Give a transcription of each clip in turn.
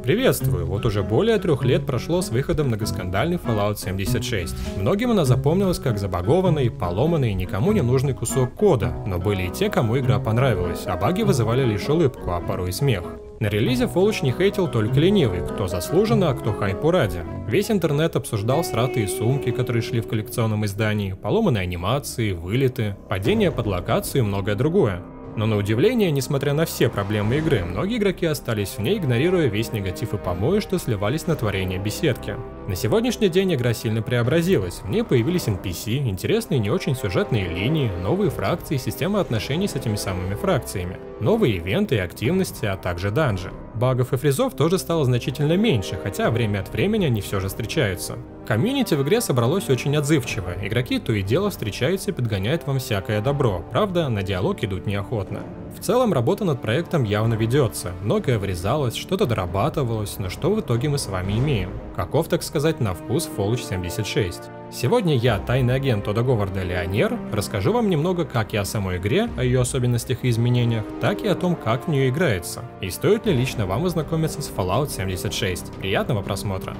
Приветствую! Вот уже более 3 лет прошло с выходом многоскандальный Fallout 76. Многим она запомнилась как забагованный, поломанный, никому не нужный кусок кода, но были и те, кому игра понравилась, а баги вызывали лишь улыбку, а порой и смех. На релизе Fallout не хейтил только ленивый, кто заслуженно, а кто хайпу ради. Весь интернет обсуждал сратые сумки, которые шли в коллекционном издании, поломанные анимации, вылеты, падение под локацию и многое другое. Но на удивление, несмотря на все проблемы игры, многие игроки остались в ней, игнорируя весь негатив и помои, что сливались на творение беседки. На сегодняшний день игра сильно преобразилась, в ней появились NPC, интересные не очень сюжетные линии, новые фракции и система отношений с этими самыми фракциями, новые ивенты и активности, а также данжи. Багов и фризов тоже стало значительно меньше, хотя время от времени они все же встречаются. Комьюнити в игре собралось очень отзывчиво, игроки то и дело встречаются и подгоняют вам всякое добро, правда, на диалог идут неохотно. В целом работа над проектом явно ведется, многое вырезалось, что-то дорабатывалось, но что в итоге мы с вами имеем? Каков, так сказать, на вкус Fallout 76? Сегодня я, тайный агент Тодда Говарда Леонер, расскажу вам немного как и о самой игре, о ее особенностях и изменениях, так и о том, как в нее играется, и стоит ли лично вам ознакомиться с Fallout 76. Приятного просмотра!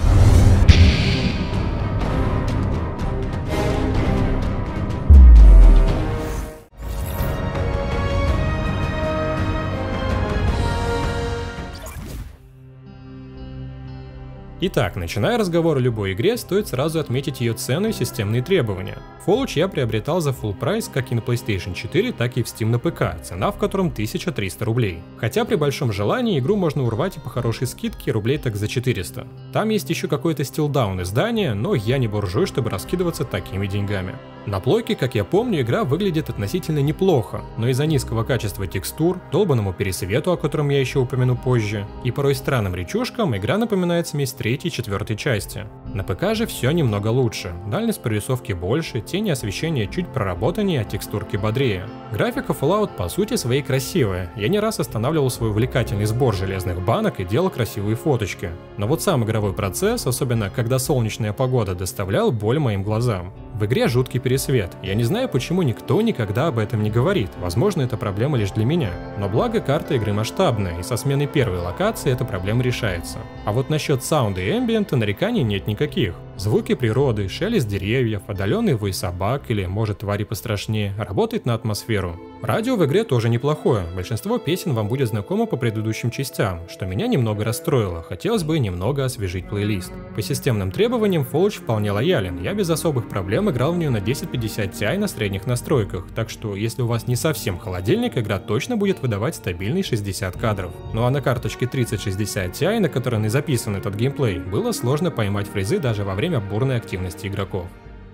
Итак, начиная разговор о любой игре, стоит сразу отметить ее цену и системные требования. Fallout я приобретал за full прайс как и на PlayStation 4, так и в Steam на ПК, цена в котором 1300 рублей. Хотя при большом желании игру можно урвать и по хорошей скидке рублей так за 400. Там есть еще какой-то стилдаун издание, но я не буржуй, чтобы раскидываться такими деньгами. На плойке, как я помню, игра выглядит относительно неплохо, но из-за низкого качества текстур, долбанному пересвету, о котором я еще упомяну позже, и порой странным речушкам, игра напоминает смесь 3 и 4 части. На ПК же все немного лучше, дальность прорисовки больше, тени освещения чуть проработаннее, а текстурки бодрее. Графика Fallout по сути своей красивая, я не раз останавливал свой увлекательный сбор железных банок и делал красивые фоточки. Но вот сам игровой процесс, особенно когда солнечная погода, доставлял боль моим глазам. В игре жуткий пересвет, я не знаю, почему никто никогда об этом не говорит, возможно это проблема лишь для меня. Но благо карта игры масштабная, и со сменой первой локации эта проблема решается. А вот насчет саунда и эмбиента нареканий нет никаких. Звуки природы, шелест деревьев, отдаленный вой собак или, может, твари пострашнее, работает на атмосферу. Радио в игре тоже неплохое, большинство песен вам будет знакомо по предыдущим частям, что меня немного расстроило, хотелось бы немного освежить плейлист. По системным требованиям Fallout вполне лоялен, я без особых проблем играл в нее на 1050 Ti на средних настройках, так что если у вас не совсем холодильник, игра точно будет выдавать стабильный 60 кадров. Ну а на карточке 3060 Ti, на которой и записан этот геймплей, было сложно поймать фризы даже во время бурной активности игроков.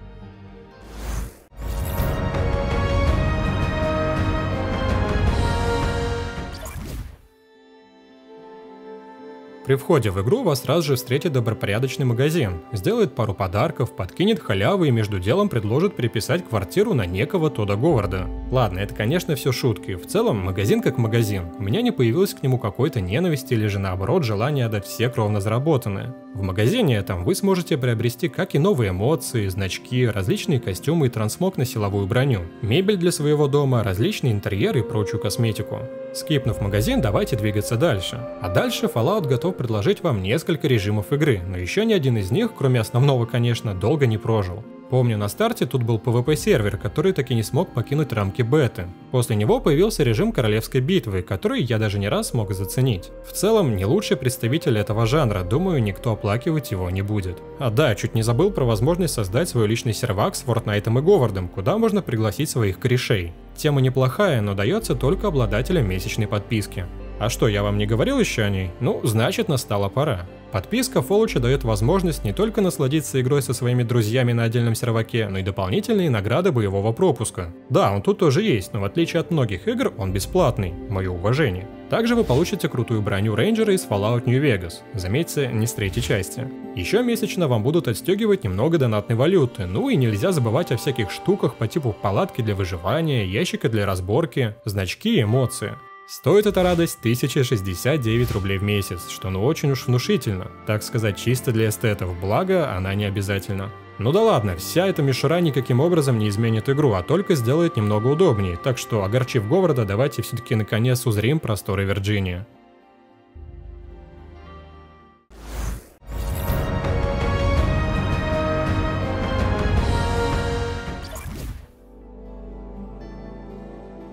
При входе в игру вас сразу же встретит добропорядочный магазин, сделает пару подарков, подкинет халявы и между делом предложит переписать квартиру на некого Тодда Говарда. Ладно, это конечно все шутки, в целом магазин как магазин, у меня не появилось к нему какой-то ненависти или же наоборот желания отдать все кровно заработанное. В магазине этом вы сможете приобрести как и новые эмоции, значки, различные костюмы и трансмог на силовую броню, мебель для своего дома, различные интерьеры и прочую косметику. Скипнув магазин, давайте двигаться дальше. А дальше Fallout готов предложить вам несколько режимов игры, но еще ни один из них, кроме основного, конечно, долго не прожил. Помню, на старте тут был PvP-сервер, который таки не смог покинуть рамки беты. После него появился режим королевской битвы, который я даже не раз смог заценить. В целом, не лучший представитель этого жанра, думаю, никто оплакивать его не будет. А да, чуть не забыл про возможность создать свой личный сервак с Фортнайтом и Говардом, куда можно пригласить своих корешей. Тема неплохая, но дается только обладателям месячной подписки. А что, я вам не говорил еще о ней? Ну, значит, настала пора. Подписка Fallout дает возможность не только насладиться игрой со своими друзьями на отдельном серваке, но и дополнительные награды боевого пропуска. Да, он тут тоже есть, но в отличие от многих игр, он бесплатный. Мое уважение. Также вы получите крутую броню рейнджера из Fallout New Vegas, заметьте, не с 3-й части. Еще месячно вам будут отстегивать немного донатной валюты, ну и нельзя забывать о всяких штуках по типу палатки для выживания, ящика для разборки, значки и эмоции. Стоит эта радость 1069 рублей в месяц, что ну очень уж внушительно, так сказать, чисто для эстетов, благо она не обязательна. Ну да ладно, вся эта мишура никаким образом не изменит игру, а только сделает немного удобнее, так что, огорчив Говарда, давайте все-таки наконец узрим просторы Вирджинии.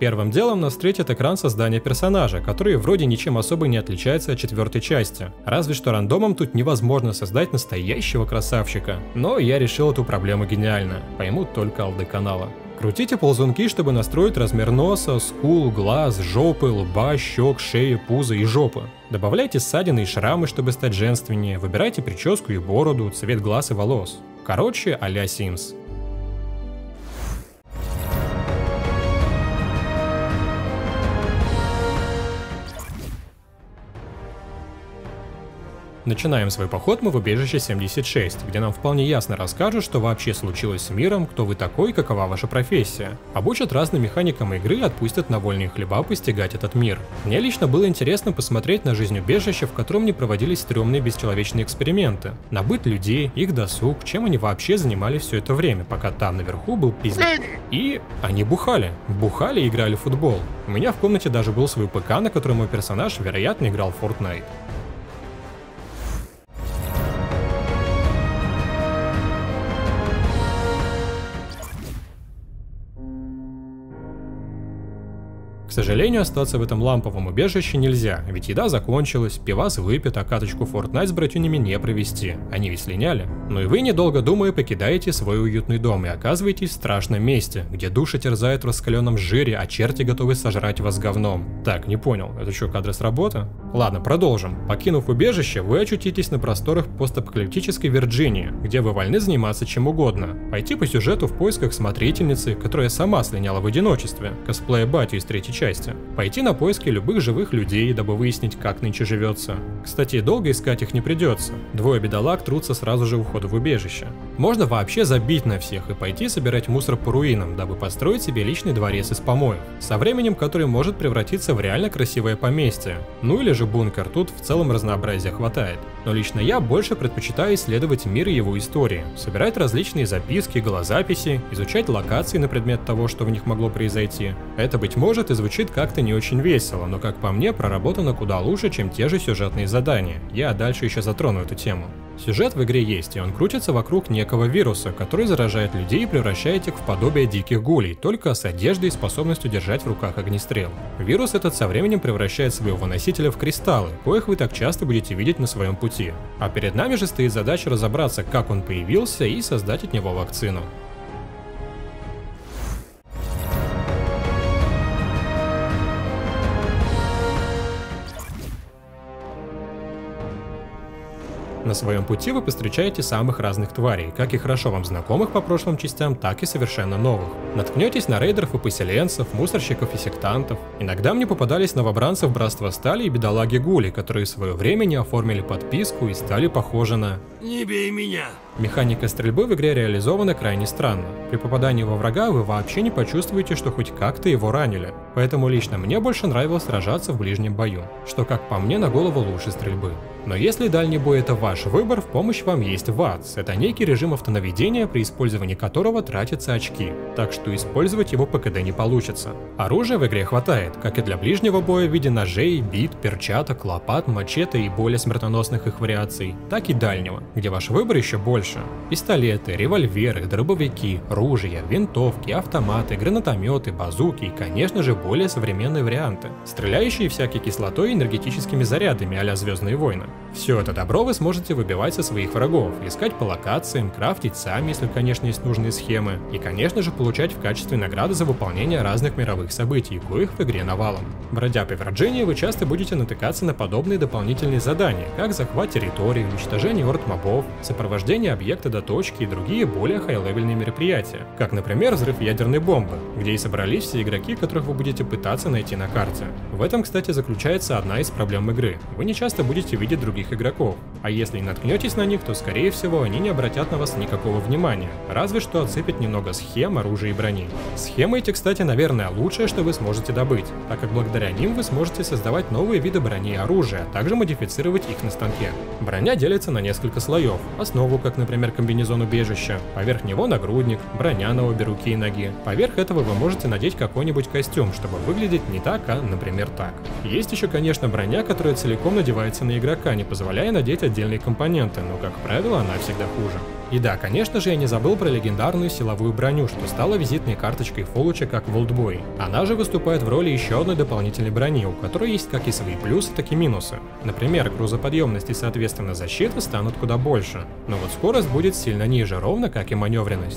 Первым делом нас встретит экран создания персонажа, который вроде ничем особо не отличается от 4-й части. Разве что рандомом тут невозможно создать настоящего красавчика. Но я решил эту проблему гениально. Поймут только алды канала. Крутите ползунки, чтобы настроить размер носа, скул, глаз, жопы, лба, щек, шеи, пуза и жопы. Добавляйте ссадины и шрамы, чтобы стать женственнее. Выбирайте прическу и бороду, цвет глаз и волос. Короче, а-ля Sims. Начинаем свой поход мы в убежище 76, где нам вполне ясно расскажут, что вообще случилось с миром, кто вы такой, какова ваша профессия. Обучат разным механикам игры и отпустят на вольные хлеба постигать этот мир. Мне лично было интересно посмотреть на жизнь убежища, в котором не проводились стрёмные бесчеловечные эксперименты, на быт людей, их досуг, чем они вообще занимались все это время, пока там наверху был пиздец. И они бухали и играли в футбол. У меня в комнате даже был свой ПК, на котором мой персонаж, вероятно, играл в Fortnite. К сожалению, остаться в этом ламповом убежище нельзя, ведь еда закончилась, пивас выпит, а каточку Fortnite с братюнями не провести, они ведь слиняли. Ну и вы, недолго думая, покидаете свой уютный дом и оказываетесь в страшном месте, где души терзают в раскаленном жире, а черти готовы сожрать вас говном. Так, не понял, это что, кадры с работы? Ладно, продолжим. Покинув убежище, вы очутитесь на просторах постапокалиптической Вирджинии, где вы вольны заниматься чем угодно. Пойти по сюжету в поисках смотрительницы, которая сама слиняла в одиночестве, косплея батю из 3-й части. Пойти на поиски любых живых людей, дабы выяснить, как нынче живется. Кстати, долго искать их не придется. Двое бедолаг трутся сразу же у входа в убежище. Можно вообще забить на всех и пойти собирать мусор по руинам, дабы построить себе личный дворец из помоев, со временем который может превратиться в реально красивое поместье. Ну или же бункер, тут в целом разнообразия хватает. Но лично я больше предпочитаю исследовать мир и его истории, собирать различные записки, голозаписи, изучать локации на предмет того, что в них могло произойти. Это, быть может, и звучит как-то не очень весело, но, как по мне, проработано куда лучше, чем те же сюжетные задания. Я дальше еще затрону эту тему. Сюжет в игре есть, и он крутится вокруг некого вируса, который заражает людей и превращает их в подобие диких гулей, только с одеждой и способностью держать в руках огнестрел. Вирус этот со временем превращает своего носителя в кристаллы, коих вы так часто будете видеть на своем пути. А перед нами же стоит задача разобраться, как он появился, и создать от него вакцину. На своем пути вы повстречаете самых разных тварей, как и хорошо вам знакомых по прошлым частям, так и совершенно новых. Наткнетесь на рейдеров и поселенцев, мусорщиков и сектантов. Иногда мне попадались новобранцы в Братство Стали и бедолаги-гули, которые в свое время не оформили подписку и стали похожи на... Не бей меня! Механика стрельбы в игре реализована крайне странно. При попадании во врага вы вообще не почувствуете, что хоть как-то его ранили. Поэтому лично мне больше нравилось сражаться в ближнем бою, что, как по мне, на голову лучше стрельбы. Но если дальний бой это ваш выбор, в помощь вам есть ВАЦ. Это некий режим автонаведения, при использовании которого тратятся очки, так что использовать его по КД не получится. Оружия в игре хватает, как и для ближнего боя в виде ножей, бит, перчаток, лопат, мачете и более смертоносных их вариаций, так и дальнего, где ваш выбор еще больше. Пистолеты, револьверы, дробовики, ружья, винтовки, автоматы, гранатометы, базуки и, конечно же, более современные варианты, стреляющие всякой кислотой и энергетическими зарядами а-ля Звездные войны. Все это добро вы сможете выбивать со своих врагов, искать по локациям, крафтить сами, если, конечно, есть нужные схемы, и, конечно же, получать в качестве награды за выполнение разных мировых событий, коих в игре навалом. Бродя по Вирджинии, вы часто будете натыкаться на подобные дополнительные задания, как захват территории, уничтожение орд мобов, сопровождение объекта до точки и другие более хай-левельные мероприятия, как, например, взрыв ядерной бомбы, где и собрались все игроки, которых вы будете пытаться найти на карте. В этом, кстати, заключается одна из проблем игры. Вы не часто будете видеть других игроков, а если и наткнетесь на них, то, скорее всего, они не обратят на вас никакого внимания, разве что отсыпят немного схем, оружия и брони. Схемы эти, кстати, наверное, лучшее, что вы сможете добыть, так как благодаря ним вы сможете создавать новые виды брони и оружия, а также модифицировать их на станке. Броня делится на несколько слоев, основу, как, например, комбинезон убежища, поверх него нагрудник, броня на обе руки и ноги. Поверх этого вы можете надеть какой-нибудь костюм, чтобы выглядеть не так, а, например, так. Есть еще, конечно, броня, которая целиком надевается на игрока, не позволяя надеть отдельные компоненты, но, как правило, она всегда хуже. И да, конечно же, я не забыл про легендарную силовую броню, что стала визитной карточкой Фоллуча как в Олдбой. Она же выступает в роли еще одной дополнительной брони, у которой есть как и свои плюсы, так и минусы. Например, грузоподъемность и соответственно защита станут куда больше, но вот скорость будет сильно ниже, ровно как и маневренность.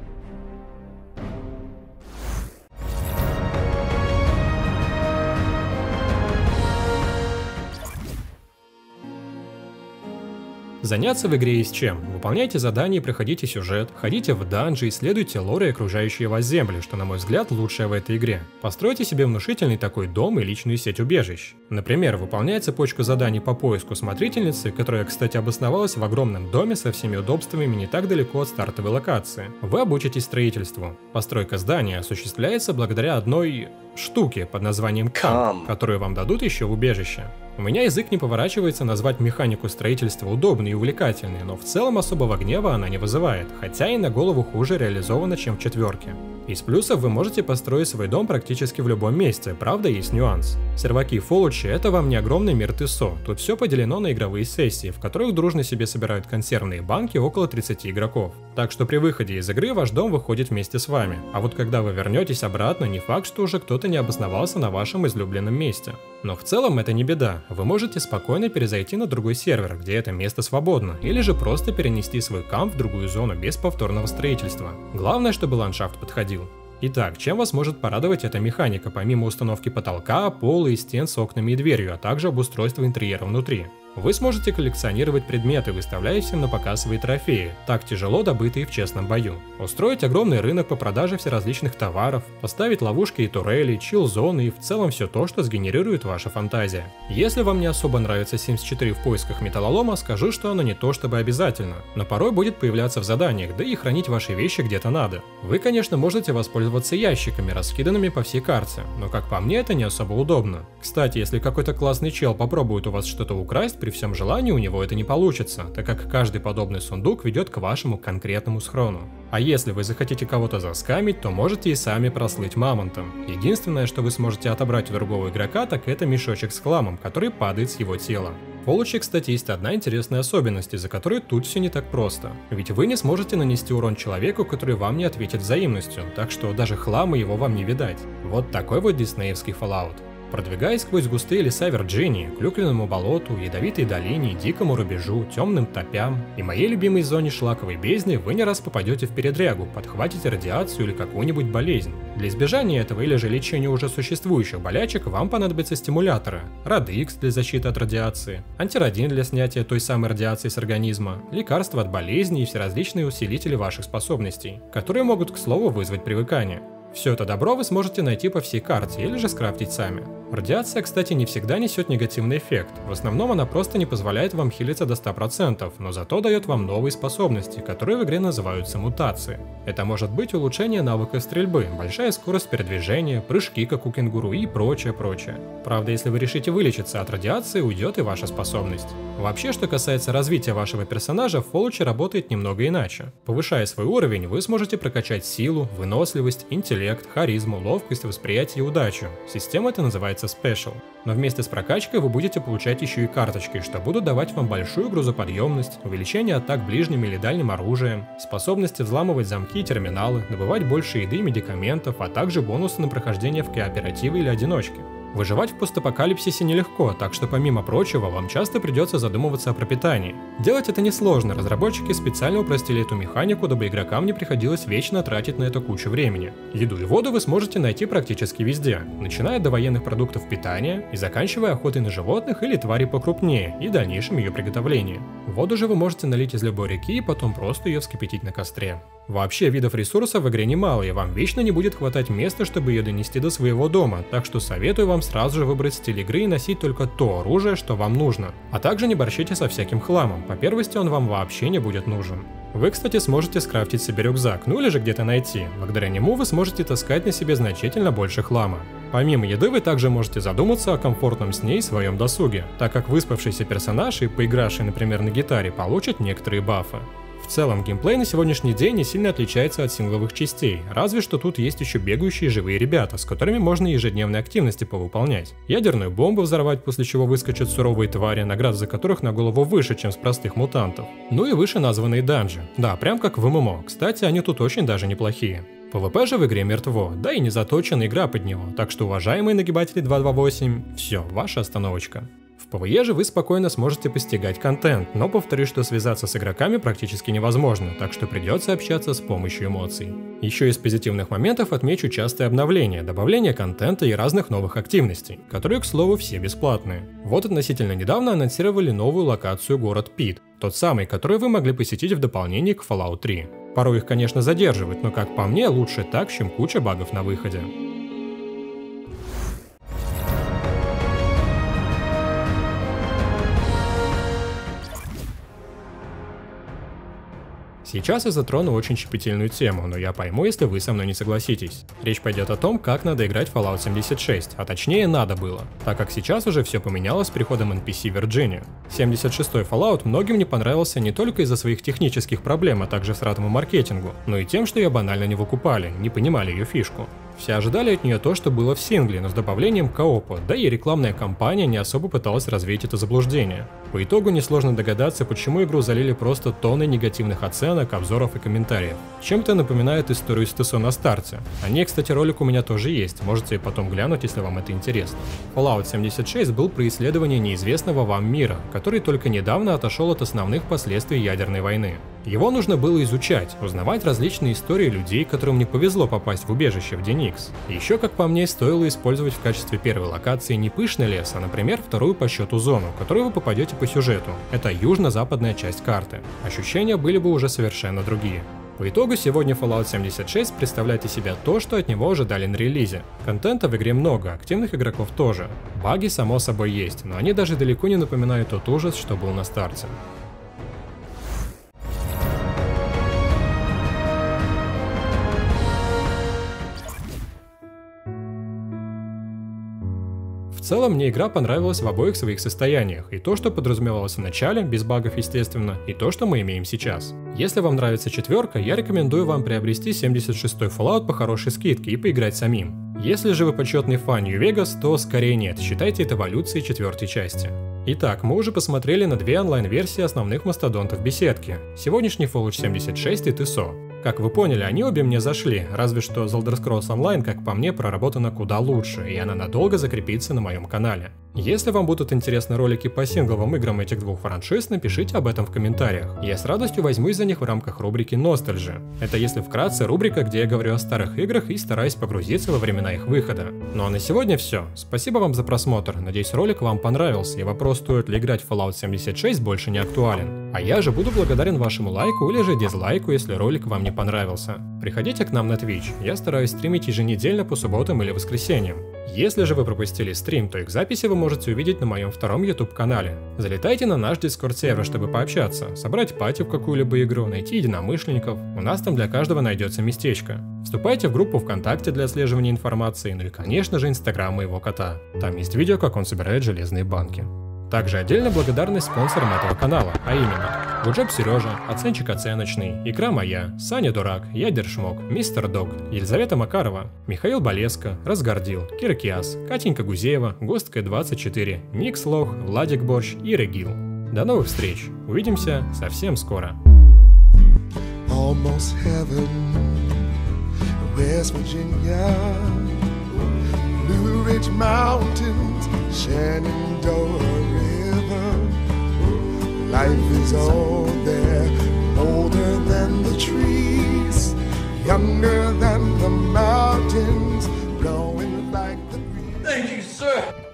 Заняться в игре есть чем. Выполняйте задания, проходите сюжет, ходите в данжи, исследуйте лор и окружающие вас земли, что, на мой взгляд, лучшее в этой игре. Постройте себе внушительный такой дом и личную сеть убежищ. Например, выполняя цепочку заданий по поиску смотрительницы, которая, кстати, обосновалась в огромном доме со всеми удобствами не так далеко от стартовой локации. Вы обучитесь строительству. Постройка здания осуществляется благодаря одной штуке под названием камп, которую вам дадут еще в убежище. У меня язык не поворачивается назвать механику строительства удобной и увлекательной, но в целом особого гнева она не вызывает, хотя и на голову хуже реализована, чем в четверке. Из плюсов вы можете построить свой дом практически в любом месте, правда есть нюанс. Серваки Фоллуча — это вам не огромный мир ТСО, тут все поделено на игровые сессии, в которых дружно себе собирают консервные банки около 30 игроков. Так что при выходе из игры ваш дом выходит вместе с вами, а вот когда вы вернетесь обратно, не факт, что уже кто-то не обосновался на вашем излюбленном месте. Но в целом это не беда, вы можете спокойно перезайти на другой сервер, где это место свободно, или же просто перенести свой камп в другую зону без повторного строительства. Главное, чтобы ландшафт подходил. Итак, чем вас может порадовать эта механика, помимо установки потолка, пола и стен с окнами и дверью, а также обустройства интерьера внутри? Вы сможете коллекционировать предметы, выставляя всем на показ свои трофеи, так тяжело добытые в честном бою. Устроить огромный рынок по продаже всеразличных товаров, поставить ловушки и турели, чил-зоны и в целом все то, что сгенерирует ваша фантазия. Если вам не особо нравится Sims 4 в поисках металлолома, скажу, что оно не то чтобы обязательно, но порой будет появляться в заданиях, да и хранить ваши вещи где-то надо. Вы, конечно, можете воспользоваться ящиками, раскиданными по всей карте, но как по мне это не особо удобно. Кстати, если какой-то классный чел попробует у вас что-то украсть, при всем желании у него это не получится, так как каждый подобный сундук ведет к вашему конкретному схрону. А если вы захотите кого-то заскамить, то можете и сами прослыть мамонтом. Единственное, что вы сможете отобрать у другого игрока, так это мешочек с хламом, который падает с его тела. В Фоллуче, кстати, есть одна интересная особенность, из-за которой тут все не так просто. Ведь вы не сможете нанести урон человеку, который вам не ответит взаимностью, так что даже хлама его вам не видать. Вот такой вот диснеевский Fallout. Продвигаясь сквозь густые леса Вирджинии, к Клюквенному болоту, Ядовитой долине, Дикому рубежу, Темным топям и моей любимой зоне Шлаковой бездны, вы не раз попадете в передрягу, подхватите радиацию или какую-нибудь болезнь. Для избежания этого или же лечения уже существующих болячек вам понадобятся стимуляторы, Радикс для защиты от радиации, антирадин для снятия той самой радиации с организма, лекарства от болезней и всеразличные усилители ваших способностей, которые могут, к слову, вызвать привыкание. Все это добро вы сможете найти по всей карте или же скрафтить сами. Радиация, кстати, не всегда несет негативный эффект, в основном она просто не позволяет вам хилиться до 100%, но зато дает вам новые способности, которые в игре называются мутации. Это может быть улучшение навыка стрельбы, большая скорость передвижения, прыжки как у кенгуру и прочее. Правда, если вы решите вылечиться от радиации, уйдет и ваша способность. Вообще, что касается развития вашего персонажа, Fallout работает немного иначе. Повышая свой уровень, вы сможете прокачать силу, выносливость, интеллект, харизму, ловкость, восприятие и удачу. Система эта называется Special. Но вместе с прокачкой вы будете получать еще и карточки, что будут давать вам большую грузоподъемность, увеличение атак ближним или дальним оружием, способности взламывать замки и терминалы, добывать больше еды и медикаментов, а также бонусы на прохождение в кооперативе или одиночке. Выживать в постапокалипсисе нелегко, так что помимо прочего вам часто придется задумываться о пропитании. Делать это несложно, разработчики специально упростили эту механику, дабы игрокам не приходилось вечно тратить на это кучу времени. Еду и воду вы сможете найти практически везде, начиная от довоенных продуктов питания и заканчивая охотой на животных или тварей покрупнее и дальнейшим ее приготовлением. Воду же вы можете налить из любой реки и потом просто ее вскипятить на костре. Вообще видов ресурсов в игре немало, и вам вечно не будет хватать места, чтобы ее донести до своего дома, так что советую вам сразу же выбрать стиль игры и носить только то оружие, что вам нужно. А также не борщите со всяким хламом, по первости он вам вообще не будет нужен. Вы, кстати, сможете скрафтить себе рюкзак, ну или же где-то найти. Благодаря нему вы сможете таскать на себе значительно больше хлама. Помимо еды вы также можете задуматься о комфортном сне и своем досуге, так как выспавшийся персонаж и поигравший, например, на гитаре, получат некоторые бафы. В целом, геймплей на сегодняшний день не сильно отличается от сингловых частей, разве что тут есть еще бегающие живые ребята, с которыми можно ежедневные активности повыполнять. Ядерную бомбу взорвать, после чего выскочат суровые твари, награды за которых на голову выше, чем с простых мутантов. Ну и выше названные данжи. Да, прям как в ММО, кстати, они тут очень даже неплохие. ПВП же в игре мертво, да и не заточена игра под него, так что, уважаемые нагибатели 228, все, ваша остановочка. В ПВЕ же вы спокойно сможете постигать контент, но повторюсь, что связаться с игроками практически невозможно, так что придется общаться с помощью эмоций. Еще из позитивных моментов отмечу частые обновления, добавление контента и разных новых активностей, которые, к слову, все бесплатные. Вот относительно недавно анонсировали новую локацию город Пит, тот самый, который вы могли посетить в дополнении к Fallout 3. Порой их, конечно, задерживают, но как по мне, лучше так, чем куча багов на выходе. Сейчас я затрону очень щепетильную тему, но я пойму, если вы со мной не согласитесь. Речь пойдет о том, как надо играть в Fallout 76, а точнее надо было, так как сейчас уже все поменялось с приходом NPC в Вирджинию. 76-й Fallout многим не понравился не только из-за своих технических проблем, а также сратому маркетингу, но и тем, что ее банально не выкупали, не понимали ее фишку. Все ожидали от нее то, что было в сингле, но с добавлением коопа, да и рекламная кампания не особо пыталась развеять это заблуждение. По итогу несложно догадаться, почему игру залили просто тонны негативных оценок, обзоров и комментариев. Чем-то напоминает историю с ТСО на старте. О ней, кстати, ролик у меня тоже есть, можете потом глянуть, если вам это интересно. Fallout 76 был про исследование неизвестного вам мира, который только недавно отошел от основных последствий ядерной войны. Его нужно было изучать, узнавать различные истории людей, которым не повезло попасть в убежище в День Икс. Еще, как по мне, стоило использовать в качестве первой локации не пышный лес, а, например, вторую по счету зону, в которую вы попадете по сюжету. Это южно-западная часть карты. Ощущения были бы уже совершенно другие. По итогу сегодня Fallout 76 представляет из себя то, что от него ожидали на релизе. Контента в игре много, активных игроков тоже. Баги само собой есть, но они даже далеко не напоминают тот ужас, что был на старте. В целом, мне игра понравилась в обоих своих состояниях, и то, что подразумевалось в начале, без багов естественно, и то, что мы имеем сейчас. Если вам нравится четверка, я рекомендую вам приобрести 76-й Fallout по хорошей скидке и поиграть самим. Если же вы почетный фан Нью-Вегас, то скорее нет, считайте это эволюцией четвертой части. Итак, мы уже посмотрели на две онлайн-версии основных мастодонтов беседки, сегодняшний Fallout 76 и ТСО. Как вы поняли, они обе мне зашли, разве что The Elder Scrolls Online, как по мне, проработана куда лучше, и она надолго закрепится на моем канале. Если вам будут интересны ролики по сингловым играм этих двух франшиз, напишите об этом в комментариях. Я с радостью возьмусь за них в рамках рубрики Nostalgia. Это, если вкратце, рубрика, где я говорю о старых играх и стараюсь погрузиться во времена их выхода. Ну а на сегодня все. Спасибо вам за просмотр, надеюсь, ролик вам понравился, и вопрос, стоит ли играть в Fallout 76, больше не актуален. А я же буду благодарен вашему лайку или же дизлайку, если ролик вам не понравился. Приходите к нам на Twitch, я стараюсь стримить еженедельно по субботам или воскресеньям. Если же вы пропустили стрим, то их записи вы можете увидеть на моем втором YouTube канале. Залетайте на наш Discord сервер, чтобы пообщаться, собрать пати в какую-либо игру, найти единомышленников, у нас там для каждого найдется местечко. Вступайте в группу ВКонтакте для отслеживания информации, ну и конечно же Инстаграм моего кота. Там есть видео, как он собирает железные банки. Также отдельная благодарность спонсорам этого канала, а именно Гуджоп Сережа, Оценщик Оценочный, Икра Моя, Саня Дурак, Ядер Шмок, Мистер Дог, Елизавета Макарова, Михаил Болеско, Разгордил, Кира Киас, Катенька Гузеева, Гостка 24, Никс Лох, Владик Борщ и Регил. До новых встреч, увидимся совсем скоро. Life is all there, older than the trees, younger than the mountains, blowing like the breeze. Thank you, sir.